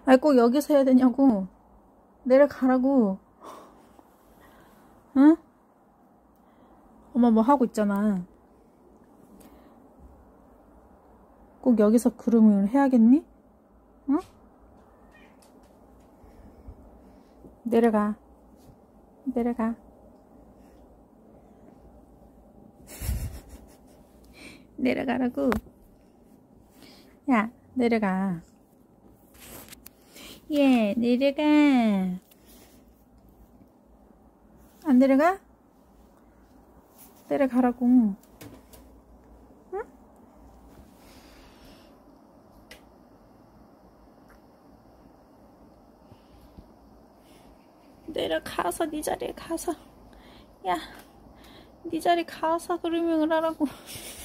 아이, 꼭 여기서 해야 되냐고. 내려가라고. 응? 엄마 뭐 하고 있잖아. 꼭 여기서 그루밍을 해야겠니? 응? 내려가. 내려가. 내려가라고. 야, 내려가. 예, 내려가. 안 내려가? 내려가라고. 응? 내려가서 네 자리에 가서. 야, 네 자리 가서 그루밍을 하라고.